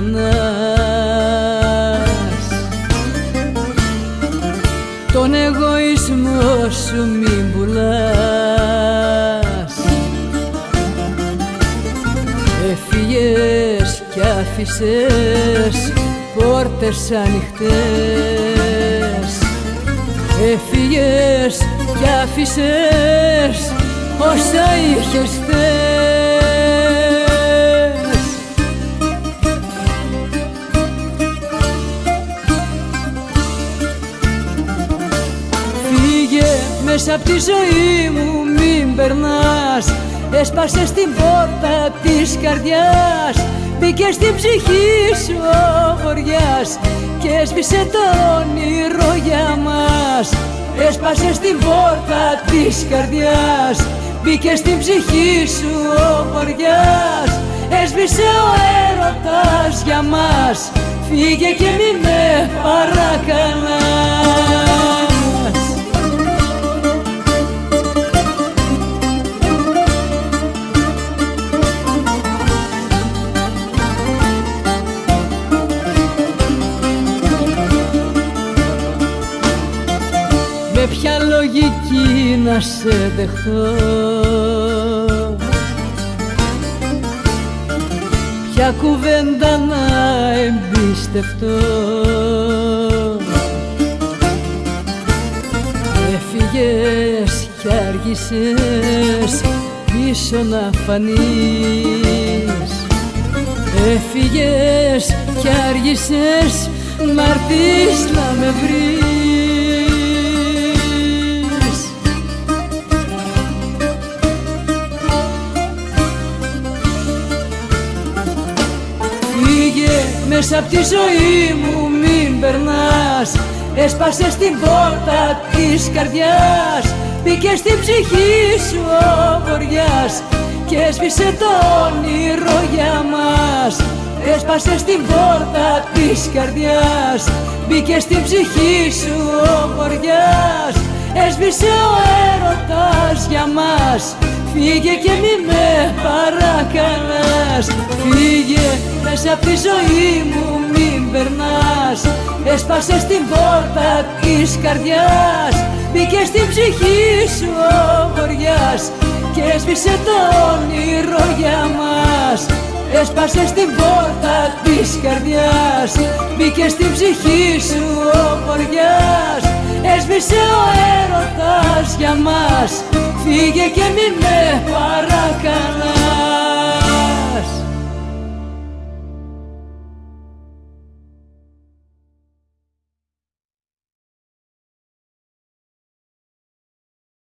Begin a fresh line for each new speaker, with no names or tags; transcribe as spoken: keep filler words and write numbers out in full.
πονάς. Τον εγωισμό σου μην πουλάς. Έφυγες κι άφησες πόρτες ανοιχτές. Έφυγες κι άφησες όσα είχες θες. Φύγε μέσα απ' τη ζωή μου, μην περνάς. Έσπασες την πόρτα της καρδιάς, μπήκε στην ψυχή σου ο βοριάς και έσβησε το όνειρο για μας. Έσπασες την πόρτα της καρδιάς, μπήκε στην ψυχή σου ο βοριάς, έσβησε ο έρωτας για μας. Φύγε και μη με παρακαλάς. Με ποια λογική να σε δεχθώ, ποια κουβέντα να εμπιστευτώ. Έφυγες κι άργησες πίσω να φανείς. Έφυγες κι άργησες να έρθεις να με βρεις. Μέσα απ' τη ζωή μου μην περνάς. Έσπασες την πόρτα της καρδιάς, μπήκε στην ψυχή σου ο βοριάς και έσβησε το όνειρο για μας. Έσπασες την πόρτα της καρδιάς, μπήκε στην ψυχή σου ο βοριάς, έσβησε ο έρωτας για μας. Φύγε και μη με παρακαλάς. Φύγε μέσα απ' τη ζωή μου μην περνάς. Έσπασες την πόρτα της καρδιάς, μπήκε στην ψυχή σου ο βοριάς και έσβησε το όνειρο για μας. Έσπασες την πόρτα της καρδιάς, μπήκε στην ψυχή σου ο βοριάς, έσβησε ο έρωτας για μας. Φύγε και μη με παρακαλάς.